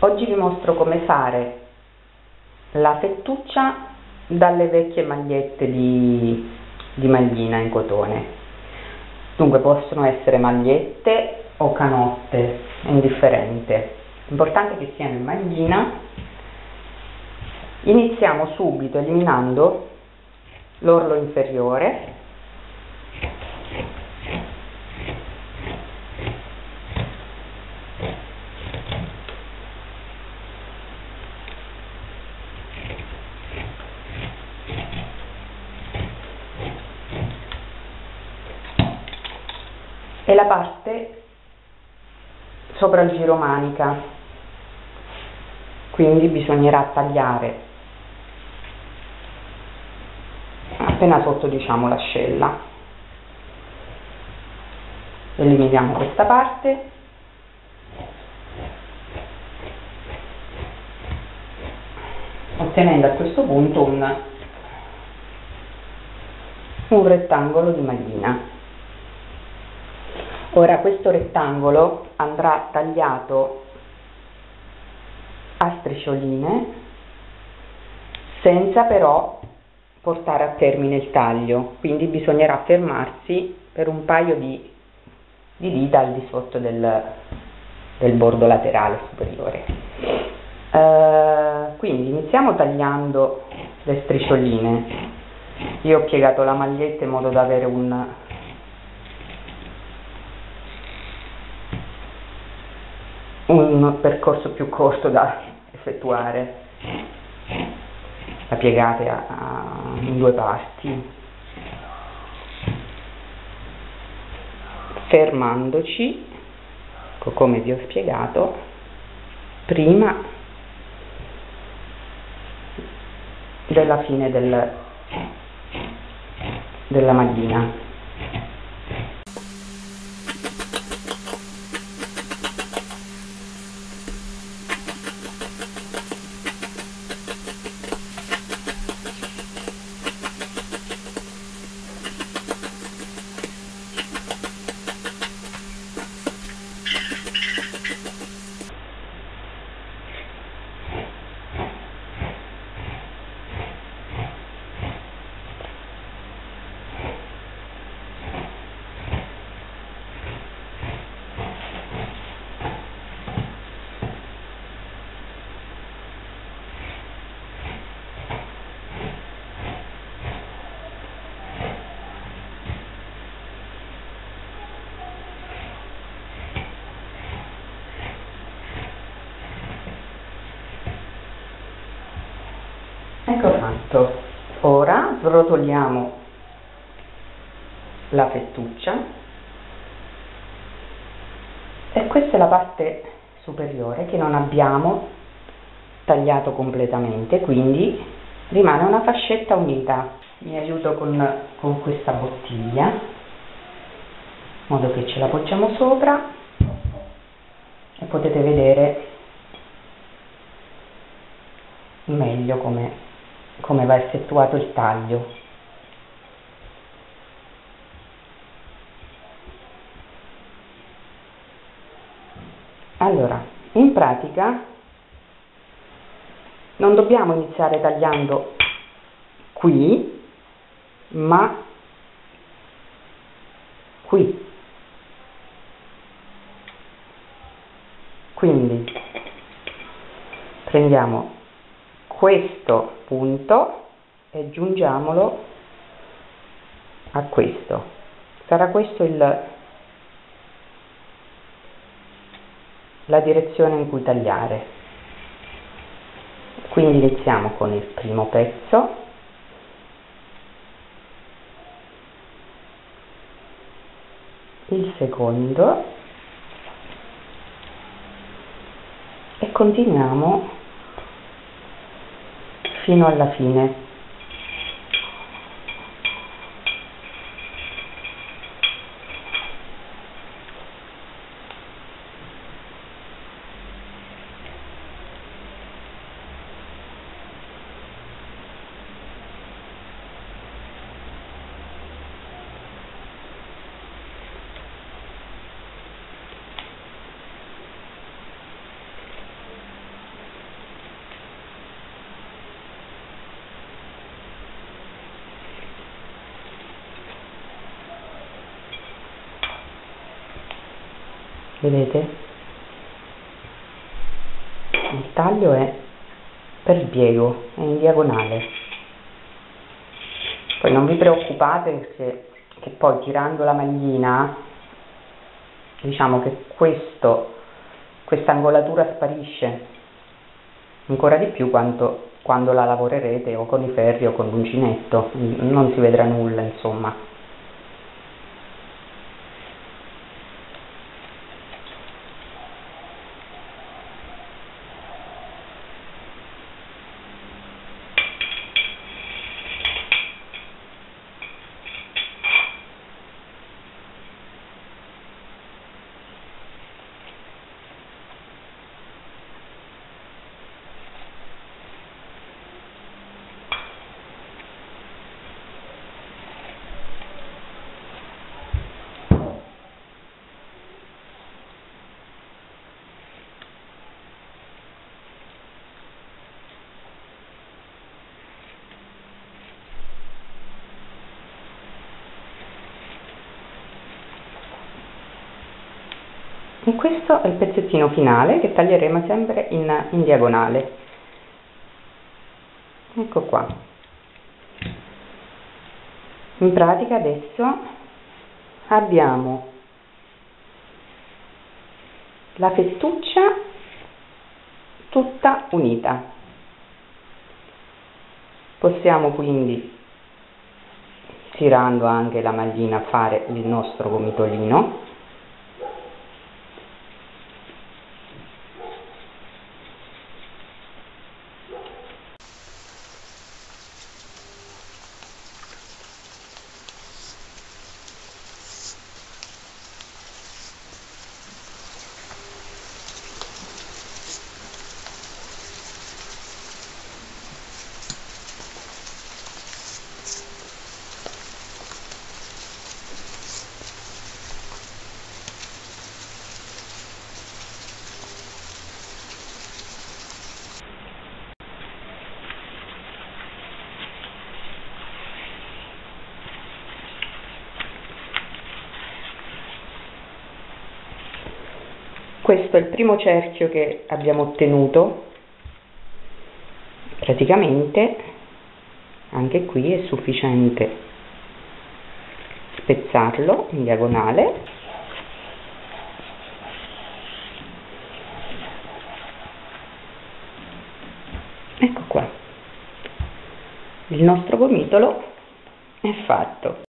Oggi vi mostro come fare la fettuccia dalle vecchie magliette di maglina in cotone. Dunque possono essere magliette o canotte, è indifferente, l'importante è che siano in maglina. Iniziamo subito eliminando l'orlo inferiore, e la parte sopra il giromanica, quindi bisognerà tagliare appena sotto, diciamo, l'ascella. Eliminiamo questa parte ottenendo a questo punto un rettangolo di maglina. Ora questo rettangolo andrà tagliato a striscioline senza però portare a termine il taglio, quindi bisognerà fermarsi per un paio di dita al di sotto del bordo laterale superiore. Quindi iniziamo tagliando le striscioline. Io ho piegato la maglietta in modo da avere un percorso più corto da effettuare. La piegate in due parti, fermandoci, come vi ho spiegato, prima della fine della maglina. Ecco fatto. Ora srotoliamo la fettuccia e questa è la parte superiore che non abbiamo tagliato completamente, quindi rimane una fascetta unita. Mi aiuto con questa bottiglia in modo che ce la poggiamo sopra e potete vedere meglio come va effettuato il taglio. Allora, in pratica non dobbiamo iniziare tagliando qui, ma qui. Quindi prendiamo questo punto e giungiamolo a questo. Sarà questo la direzione in cui tagliare. Quindi iniziamo con il primo pezzo, il secondo e continuiamo fino alla fine. vedete? Il taglio è per sbiego, è in diagonale. Poi non vi preoccupate che poi tirando la maglina, diciamo che questa angolatura sparisce ancora di più quando la lavorerete o con i ferri o con l'uncinetto, non si vedrà nulla, insomma. E questo è il pezzettino finale che taglieremo sempre in diagonale. Ecco qua. In pratica adesso abbiamo la fettuccia tutta unita. Possiamo quindi, tirando anche la maglina, fare il nostro gomitolino. Questo è il primo cerchio che abbiamo ottenuto. Praticamente anche qui è sufficiente spezzarlo in diagonale . Ecco qua, il nostro gomitolo è fatto.